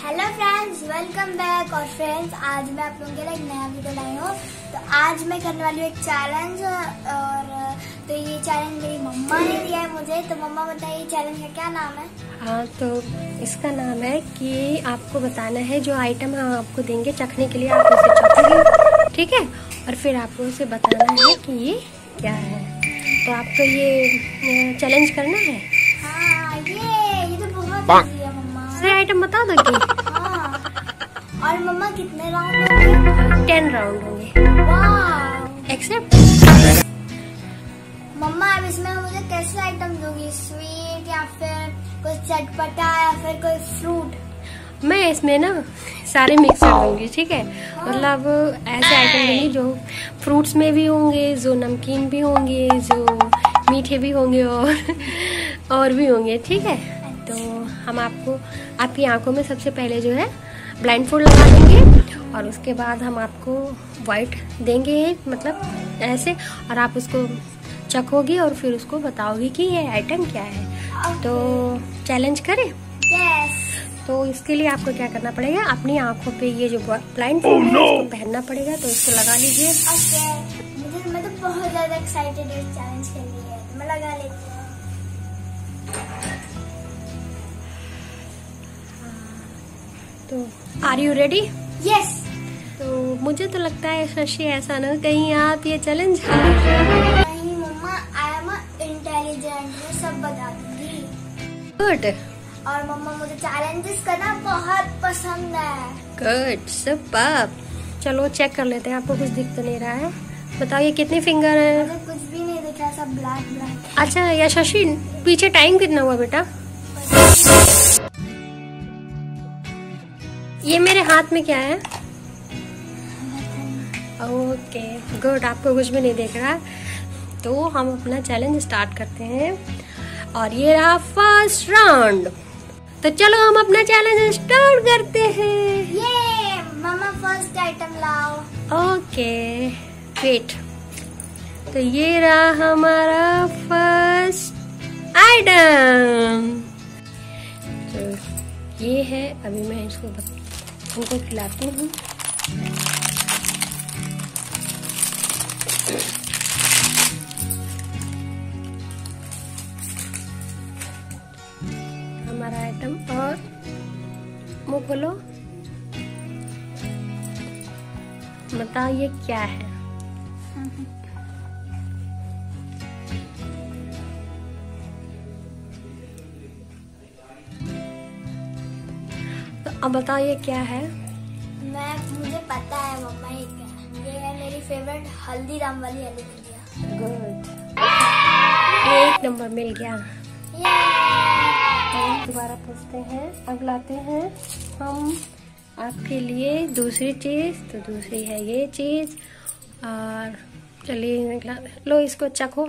Hello friends, welcome back. और friends, आज मैं आप लोगों के लिए एक नया वीडियो लाई हूँ। तो आज मैं करने वाली हूँ एक चैलेंज। और तो ये चैलेंज मेरी मम्मा ने दिया है मुझे। तो मम्मा बताइए चैलेंज का क्या नाम है? हाँ, तो इसका नाम है कि आपको बताना है जो आइटम हम आपको देंगे चखने के लिए, आप उसे चखोगे, ठीक है? और फिर आपको उसे बताना है कि ये क्या है। तो आपको ये चैलेंज करना है। हाँ, ये तो बहुत इजी है मम्मा। सारे आइटम बता दोगे? हाँ। और मम्मा कितने राउंड होंगे? 10 राउंड होंगे। वाह। एक्सेप्ट। मम्मा अब इसमें मुझे कैसे आइटम दोगी? स्वीट या फिर कोई चटपटा या फिर कोई फ्रूट? मैं इसमें ना सारे मिक्स कर दूंगी, ठीक है? मतलब ऐसे आइटम दूंगी जो फ्रूट्स में भी होंगे, जो नमकीन भी होंगे, जो मीठे भी होंगे और भी होंगे, ठीक है? तो हम आपको आपकी आंखों में सबसे पहले जो है ब्लाइंड फोल्ड लगा देंगे और उसके बाद हम आपको वाइट देंगे, मतलब ऐसे, और आप उसको चखोगी और फिर उसको बताओगी कि ये आइटम क्या है। तो चैलेंज करें? यस। तो इसके लिए आपको क्या करना पड़ेगा, अपनी आंखों पे ये जो ब्लाइंड फोल्ड है उसको पहनना पड़ेगा। तो इसको लगा लीजिए। ओके, मैं तो बहुत ज्यादा एक्साइटेड हूँ इस चैलेंज के लिए। तो मैं लगा लेती हूँ। तो आर यू रेडी? यस। तो मुझे तो लगता है शशि, ऐसा ना कहीं आप ये चैलेंज नहीं मम्मा, आई एम इंटेलिजेंट, मैं सब बता दूंगी। गुड। और मम्मा मुझे चैलेंजेस करना बहुत पसंद है। Good, superb. चलो चेक कर लेते हैं, आपको कुछ दिख तो नहीं रहा है? बताइए कितने फिंगर है? मुझे कुछ भी नहीं दिख रहा, सब ब्लैक ब्लैक। अच्छा या शशि, पीछे टाइम कितना हुआ बेटा? ये मेरे हाथ में क्या है? ओके गुड, आपको कुछ भी नहीं देख रहा। तो हम अपना चैलेंज स्टार्ट करते हैं और ये रहा फर्स्ट राउंड। तो चलो हम अपना चैलेंज स्टार्ट करते हैं। ये मम्मा फर्स्ट आइटम लाओ। Okay wait. तो ये रहा हमारा फर्स्ट आइटम। तो ये है, अभी मैं इनको खिलाती हूँ। हमारा आइटम, और मुंह खोलो, बताओ ये क्या है? तो अब बताओ ये क्या है? मुझे पता है मम्मा ये क्या है। ये है मेरी फेवरेट हल्दीराम वाली आलू भुजिया। गुड, 1 नंबर मिल गया। हम दोबारा पूछते हैं, अब लाते हैं हम आपके लिए दूसरी चीज। तो दूसरी है ये चीज। और चलिए लो, इसको चखो।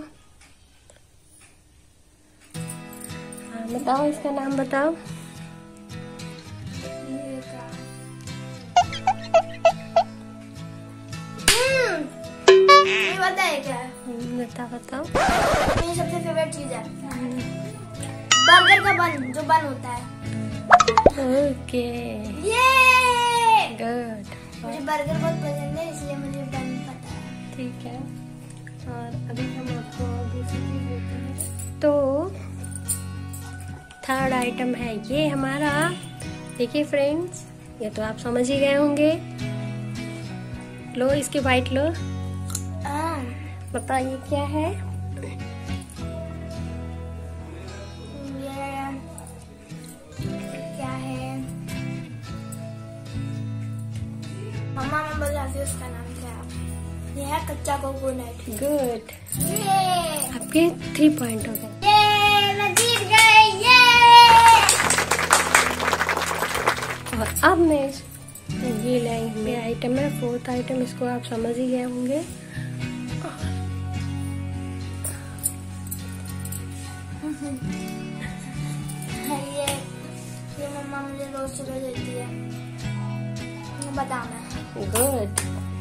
हाँ, बताओ इसका नाम बताओ। ये बताइए क्या है? बताओ। मेरी सबसे फेवरेट चीज है बर्गर का बन, जो बन होता है। ओके ये गुड। मुझे बर्गर बहुत पसंद है, इसलिए मुझे बन पता है। ठीक है, और अभी हम आपको दूसरी चीज देते हैं। तो थर्ड आइटम है ये हमारा। देखिए फ्रेंड्स, ये तो आप समझ ही गए होंगे। लो इसके वाइट लो, बताइए क्या है? क्या है मम्मा? मैं बताती हूँ उसका नाम क्या है। ये है कच्चा कोकोनट। गुड, ये आपके 3 पॉइंट हो गए। ये मैं जीत गई। ये और अब मैं ये लाइन मेरा आइटम है, 4th आइटम, इसको आप समझ ही गए होंगे। ये मम्मा मुझे रोज सुबह देती है, बताना। गुड,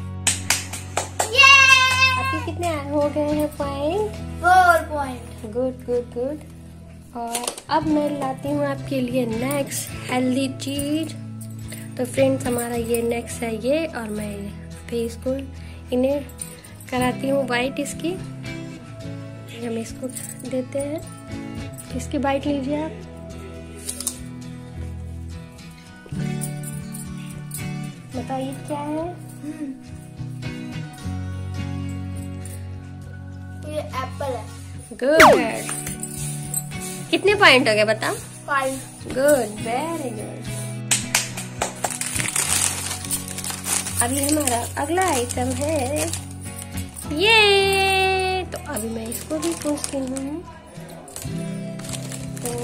आपके कितने हो गए हैं point? 4 point. Good good good. और अब मैं लाती हूँ आपके लिए नेक्स्ट हेल्दी चीज। तो फ्रेंड्स हमारा ये नेक्स्ट है ये, और मैं अभी इसको इन्हें कराती हूँ बाइट इसकी। हम इसको देते हैं, इसकी बाइट लीजिए आप। बताइए क्या है? ये एप्पल है। गुड। कितने पॉइंट हो गए बताओ? 5। Good, very good. अभी हमारा अगला आइटम है ये। तो अभी मैं इसको भी पूछती हूँ। तो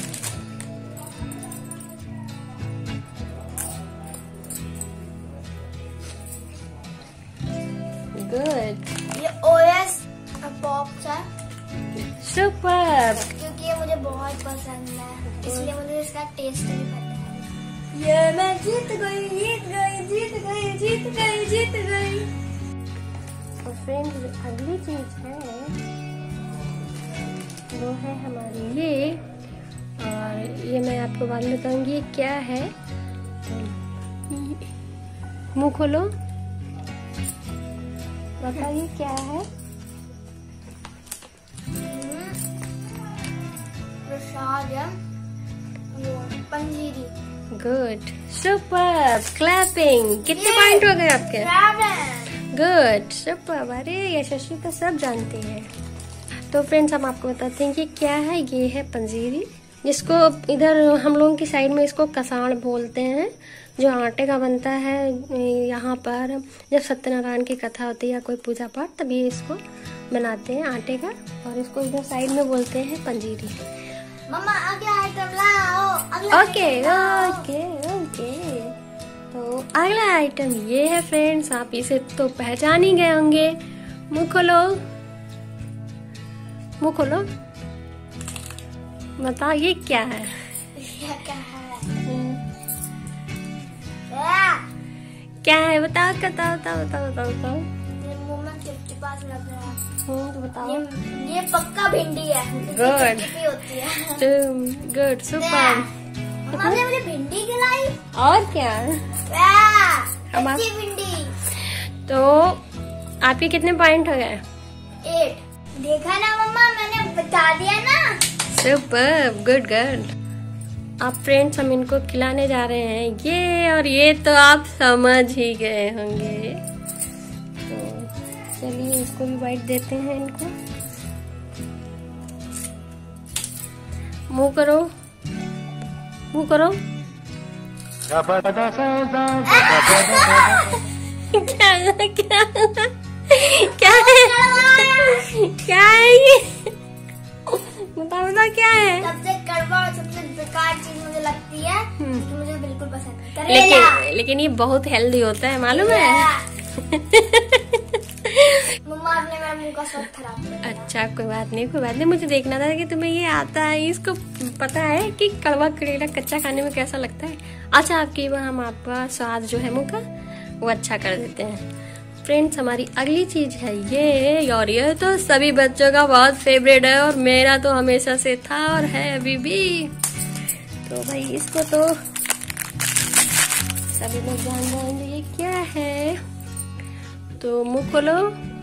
गुड, ये ओएस पॉप्स है, सुपर। क्योंकि ये मुझे बहुत पसंद है, इसलिए मुझे इसका टेस्ट भी पता है। ये मैं जीत गई, जीत गई, जीत गई, जीत गई, जीत गई। तो फ्रेंड्स अगली चीज है वो है हमारी ये, और ये मैं आपको बाद में बताऊंगी क्या है। मुंह खोलो, बताइए क्या है? प्रसाद है, वो पंजीरी। Good, super, clapping. कितने पॉइंट हो गए आपके? 7। Good, super. अरे यशस्वी तो सब जानते हैं। तो फ्रेंड्स हम आपको बताते हैं कि क्या है। ये है पंजीरी, जिसको इधर हम लोगों की साइड में इसको कसाण बोलते हैं, जो आटे का बनता है। यहाँ पर जब सत्यनारायण की कथा होती है या कोई पूजा पाठ, तभी इसको बनाते हैं आटे का, और इसको इधर साइड में बोलते हैं पंजीरी। मम्मा अगला आइटम लाओ। Okay okay okay. तो अगला आइटम ये है फ्रेंड्स, आप इसे तो पहचान ही गए होंगे। मुंह खोलो, मुंह खोलो, बताओ ये क्या है? ये क्या है? क्या है बताओ, बताओ बताओ बताओ बताओ बताओ। ये मुंह में चिपचिपा सा लग रहा है। तो बताओ। ये पक्का भिंडी है। Good. चिपचिपी होती है। Good, super. मम्मा ने मुझे भिंडी खिलाई। और क्या? हम अच्छी भिंडी। तो आपके कितने पॉइंट हो गए? 8। देखा ना मम्मा, मैंने बता दिया ना। Super, good good. अब फ्रेंड्स हम इनको खिलाने जा रहे हैं ये, और ये तो आप समझ ही गए होंगे। तो चलिए इसको भी बाइट देते हैं इनको। मुंह करो, मुंह करो। क्या क्या क्या है? क्या है ये? बताओ बताओ क्या है? सबसे कड़वा और सबसे बेकार चीज मुझे लगती है, कि मुझे बिल्कुल पसंद है करेला। लेकिन ये बहुत हेल्दी होता है, मालूम है? मम्मा आपने मेरा मुंह का स्वाद खराब कर दिया। अच्छा कोई बात नहीं, कोई बात नहीं। मुझे देखना था कि तुम्हें ये आता है, इसको पता है कि कड़वा करेला कच्चा खाने में कैसा लगता है। अच्छा आपकी हम आपका स्वाद जो है मुंह का वो अच्छा कर देते हैं। फ्रेंड्स हमारी अगली चीज है ये, और ये तो सभी बच्चों का बहुत फेवरेट है, और मेरा तो हमेशा से था और है अभी भी। तो भाई इसको तो सभी लोग जान जाएंगे ये क्या है। तो मुंह खोलो,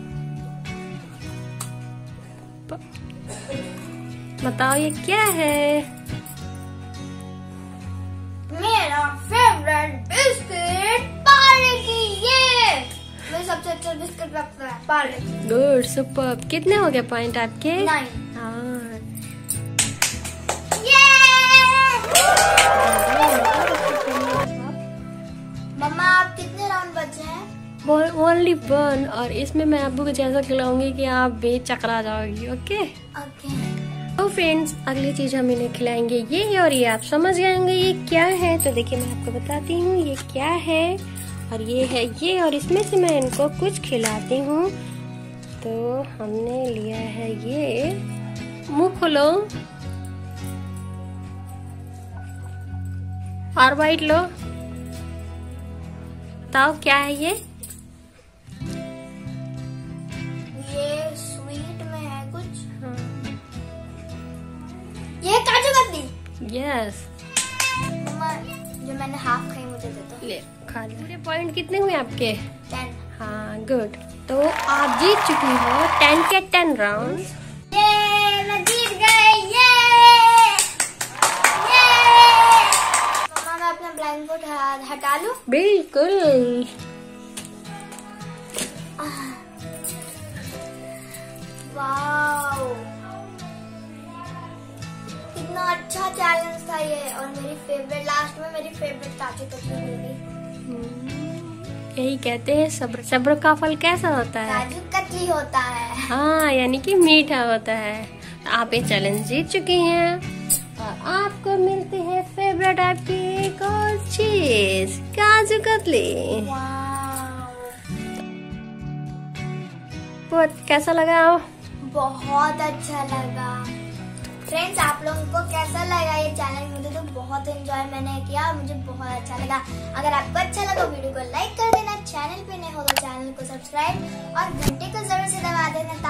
बताओ ये क्या है? मेरा फेवरेट बिस्किट पार्ले की। ये मुझे सबसे अच्छा बिस्किट लगता है, पार्ले की। Good, super. कितने हो गए पॉइंट आपके? 9। हाँ। मम्मा आप कितने राउंड बचे हैं? ओनली 1, और इसमें मैं आपको कुछ ऐसा खिलाऊंगी कि आप बेचकरा जाओगी। Okay okay. तो फ्रेंड्स अगली चीज हम इन्हें खिलाएंगे ये, और ये आप समझ गए होंगे ये क्या है। तो देखिए मैं आपको बताती हूँ ये क्या है, और ये है ये, और इसमें से मैं इनको कुछ खिलाती हूँ। तो हमने लिया है ये। मुंह खोलो और बाइट लो। बताओ क्या है ये? ये स्वीट में है कुछ। हाँ। ये काजू कतली। यस। मम्मा जो मैंने हाफ खाई मुझे मुझे दे दो। ले खा ले। पूरे पॉइंट कितने हुए आपके? 10। हाँ गुड। तो आप जीत चुकी हो 10 के 10 राउंड्स। ये मैं जीत गई। ये मम्मा मैं अपना ब्लैंकेट हटा लूं? बिल्कुल। वाओ कितना अच्छा चैलेंज था ये। और मेरी फेवरेट, लास्ट में मेरी फेवरेट काजू कतली मिली। यही कहते हैं सब्र, सब्र का फल कैसा होता है? काजू कतली होता है। हाँ यानी कि मीठा होता है। तो आप ये चैलेंज जीत चुकी हैं और आपको मिलती है फेवरेट आपकी एक और चीज, काजू कतली। बहुत कैसा लगा? बहुत अच्छा लगा। फ्रेंड्स आप लोगों को कैसा लगा ये चैलेंज? मुझे तो बहुत एंजॉय मैंने किया, मुझे बहुत अच्छा लगा। अगर आपको अच्छा लगा वीडियो को लाइक कर देना, चैनल पे नए हो तो चैनल को सब्सक्राइब और घंटे को जरूर से दबा देना